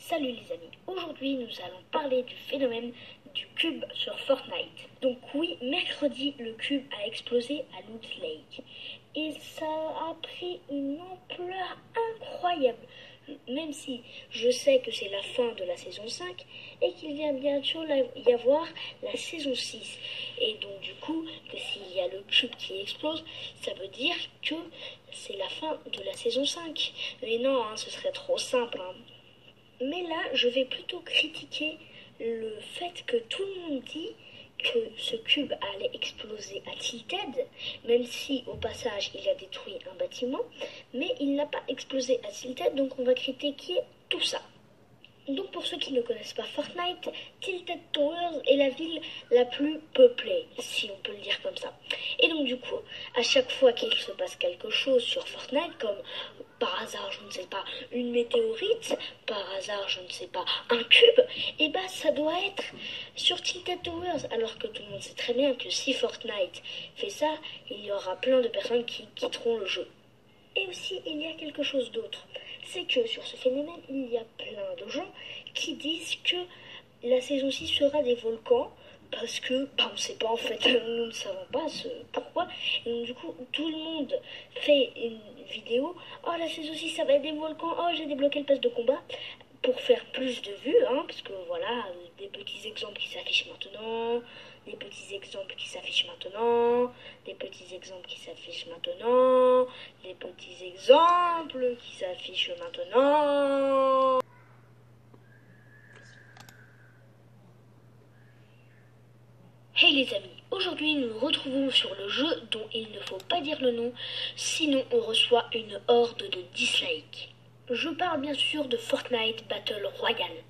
Salut les amis, aujourd'hui nous allons parler du phénomène du cube sur Fortnite. Donc oui, mercredi le cube a explosé à Loot Lake et ça a pris une ampleur incroyable. Même si je sais que c'est la fin de la saison 5 et qu'il vient bientôt y avoir la saison 6. Et donc du coup, que s'il y a le cube qui explose, ça veut dire que c'est la fin de la saison 5. Mais non, ce serait trop simple. Mais là, je vais plutôt critiquer le fait que tout le monde dit que ce cube allait exploser à Tilted, même si au passage il a détruit un bâtiment, mais il n'a pas explosé à Tilted, donc on va critiquer tout ça. Donc pour ceux qui ne connaissent pas Fortnite, Tilted Towers est la ville la plus peuplée, si on peut le dire comme ça. Et donc du coup, à chaque fois qu'il se passe quelque chose sur Fortnite, comme par hasard, je ne sais pas, une météorite, par hasard, je ne sais pas, un cube, et bah ça doit être sur Tilted Towers, alors que tout le monde sait très bien que si Fortnite fait ça, il y aura plein de personnes qui quitteront le jeu. Et aussi, il y a quelque chose d'autre. C'est que sur ce phénomène, il y a plein de gens qui disent que la saison 6 sera des volcans. Parce que, on ne sait pas en fait, nous ne savons pas pourquoi. Et donc, du coup, tout le monde fait une vidéo. Oh, la saison 6, ça va être des volcans. Oh, j'ai débloqué le pass de combat. Pour faire plus de vues, parce que voilà, des petits exemples qui s'affichent maintenant, des petits exemples qui s'affichent maintenant, des petits exemples qui s'affichent maintenant, des petits exemples qui s'affichent maintenant. Hey les amis, aujourd'hui nous nous retrouvons sur le jeu dont il ne faut pas dire le nom, sinon on reçoit une horde de dislikes. Je parle bien sûr de Fortnite Battle Royale.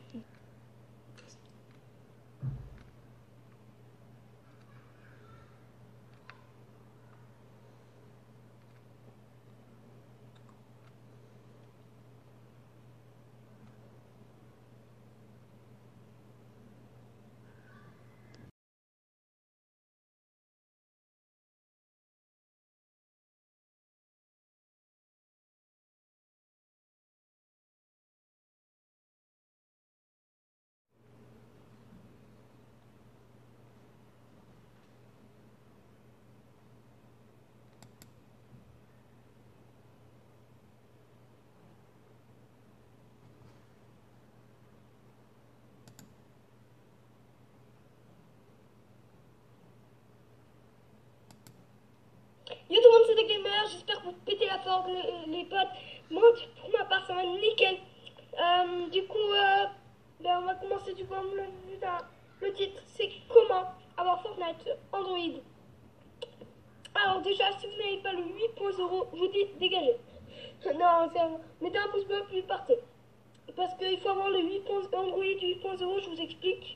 Yo tout le monde, c'est des gamers, j'espère que vous pétez la forme les potes. Moi pour ma part ça va nickel. Du coup on va commencer du coup le titre c'est comment avoir Fortnite Android. Alors déjà si vous n'avez pas le 8.0 je vous dis dégagez. Non c'est mettez un pouce bleu puis partez. Parce qu'il faut avoir le 8. Android 8.0, je vous explique.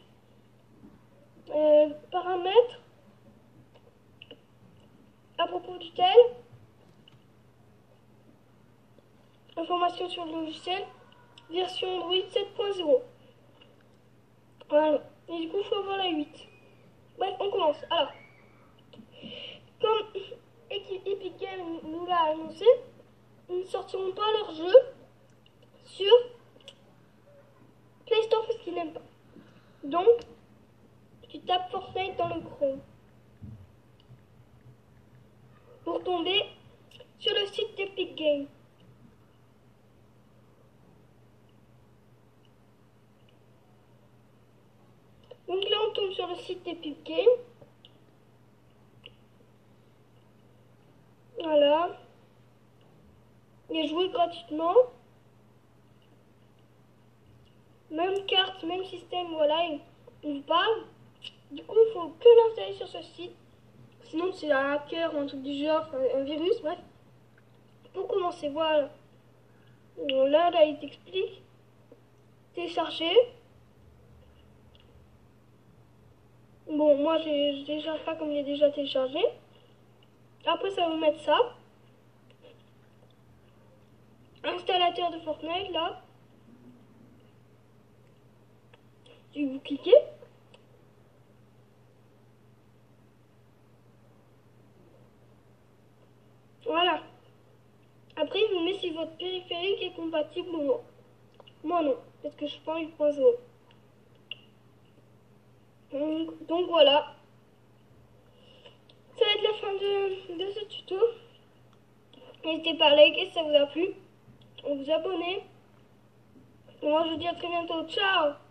Paramètres. À propos duquel, information sur le logiciel, version Android 7.0. Voilà. Et du coup, il faut avoir la 8. Bref, on commence. Alors, comme Epic Games nous l'a annoncé, ils ne sortiront pas leur jeu sur Play Store parce qu'ils n'aiment pas. Donc, tu tapes Fortnite dans le Chrome pour tomber sur le site d'Epic Games. Donc là, on tombe sur le site d'Epic Games. Voilà. Il est joué gratuitement. Même carte, même système, voilà, il vous parle. Du coup, il faut que l'installer sur ce site. Sinon, c'est un hacker ou un truc du genre, un virus, bref. Pour commencer, voilà. Bon, là, il t'explique. Télécharger. Bon, moi, je télécharge pas comme il est déjà téléchargé. Après, ça va vous mettre ça. Installateur de Fortnite, là. Vous cliquez. Voilà. Après, il vous met si votre périphérique est compatible ou non. Moi non, parce que je suis pas 8.0. Donc voilà, ça va être la fin de ce tuto. N'hésitez pas à liker si ça vous a plu, à vous abonner. Et moi je vous dis à très bientôt, ciao!